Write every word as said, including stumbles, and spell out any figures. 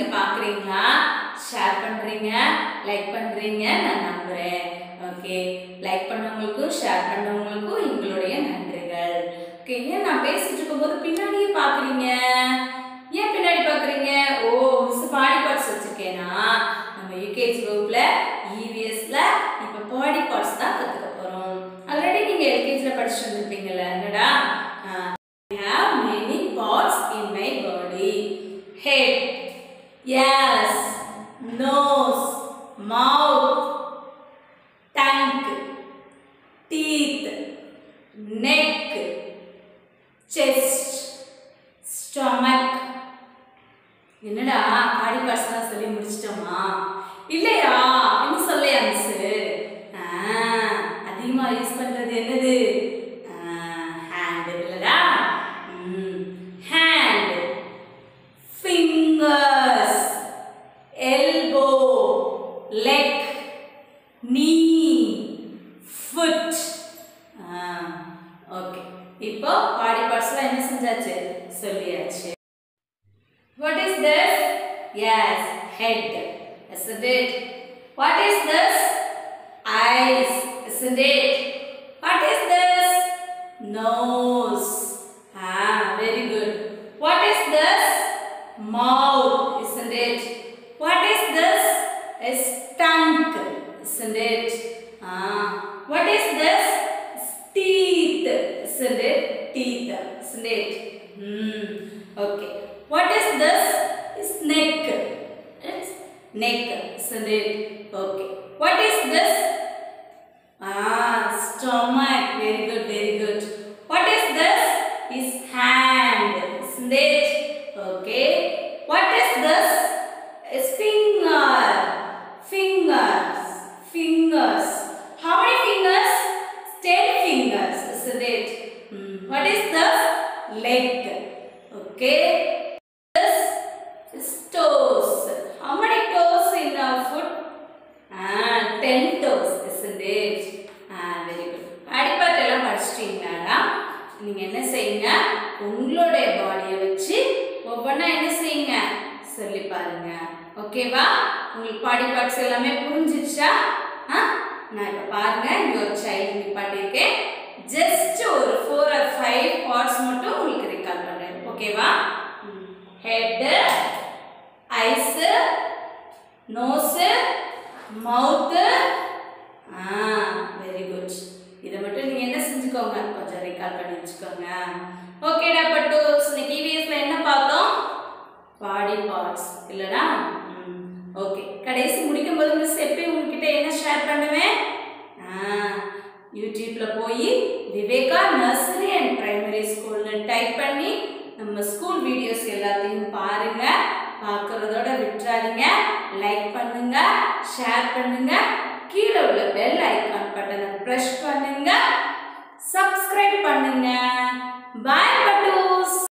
பார்க்குறீங்களா? ஷேர் பண்ணுறீங்க, லைக் பண்ணுறீங்க நான் நம்புகிறேன். ஓகே, லைக் பண்ணவங்களுக்கும் ஷேர் பண்ணவங்களுக்கும் எங்களுடைய நன்றிகள். ஓகே, ஏன் நான் பேசிட்டு இருக்கும்போது பின்னாடியே பார்க்குறீங்க? ஏன் பின்னாடி பார்க்குறீங்க? ஓ, மிஸ் பாடி பார்ட்ஸ் வச்சுருக்கேனா? நம்ம யூகேஜி வகுப்பில் இவிஎஸ்ல இப்போ பாடி பார்ட்ஸ் தான் கற்றுக்க போகிறோம். ஆல்ரெடி நீங்கள் எல்கேஜியில் படிச்சுட்டு வந்துருப்பீங்கல்ல, என்னடா? I have many parts in my body. Head, ears, nose, mouth, tongue, teeth, neck, chest, stomach. என்னடா பாடி பார்ட்ஸ் தான் சொல்லி முடிச்சிட்டோமா? இல்லையா? இன்னும் சொல்லையா மிஸ்? அதிகமா யூஸ் பண்றது என்னது? ஹேண்ட் இல்லடா? Hand, fingers, elbow, leg, knee, foot. Okay, இப்போ பாடி பார்ட்ஸ்ல என்ன செஞ்சாச்சு? சொல்லியாச்சு. What is this? Yes, head, isn't it? What is this? Eyes, isn't it? What is this? Nose. Ah, very good. What is this? Mouth, isn't it? What is this? Is tongue, isn't it? Ah, what is this? Teeth, isn't it? Teeth, isn't it? Hmm. Okay. What is this? Is neck. It's neck, isn't it? Okay. What is this? Ah, stomach. Very good, very good. What is this? Is hand, isn't it? Okay. What is this? Is finger. Fingers. Fingers. How many fingers? Ten fingers, isn't it? Hmm. What is this? Leg. Okay. Toes. How many toes in our foot? Ah, ten toes, isn't it? Ah, very good. Body part எல்லாம் படிச்சிட்டீங்களா? நீங்க என்ன செய்யுங்க? உங்களுடைய பாடியை வச்சு ஒவ்வொன்றா என்ன செய்யுங்க? சொல்லி பாருங்க. ஓகேவா? உங்களுக்கு பாடி பார்ட்ஸ் எல்லாமே புரிஞ்சிடுச்சா? ஆ, நான் இப்ப பாருங்க, இங்க ஒரு சைல்டு நிப்பாட்டியிருக்கேன். ஜஸ்ட் ஒரு ஃபோர் ஆர் ஃபைவ் பார்ட்ஸ் மட்டும் உங்களுக்கு ரிகால் பண்றேன். ஓகேவா? Head, eyes, nose, mouth. Ah, very good. இத மட்டும் நீங்க என்ன செஞ்சுக்கோங்க? கொஞ்சம் ரிகால் பண்ணி வச்சுக்கோங்க. ஓகேடா பட்டூஸ், இன்னைக்கு இவிஎஸ்ல என்ன பார்த்தோம்? பாடி பார்ட்ஸ் இல்லடா? ஓகே, கடைசி முடிக்கும்போது மிஸ் எப்பயும் உங்ககிட்ட என்ன ஷேர் பண்ணுவேன்? யூடியூப்ல போய் விவேகா நர்சரி அண்ட் பிரைமரி ஸ்கூல்னு டைப் பண்ணி நம்ம ஸ்கூல் வீடியோஸ் எல்லாத்தையும் பாருங்க. பார்க்கறதோட விட்டுறாதீங்க. லைக் பண்ணுங்க, ஷேர் பண்ணுங்க, கீழே உள்ள பெல் ஐகான் பட்டனை பிரஸ் பண்ணுங்க, சப்ஸ்கிரைப் பண்ணுங்க. பாய் பட்டு.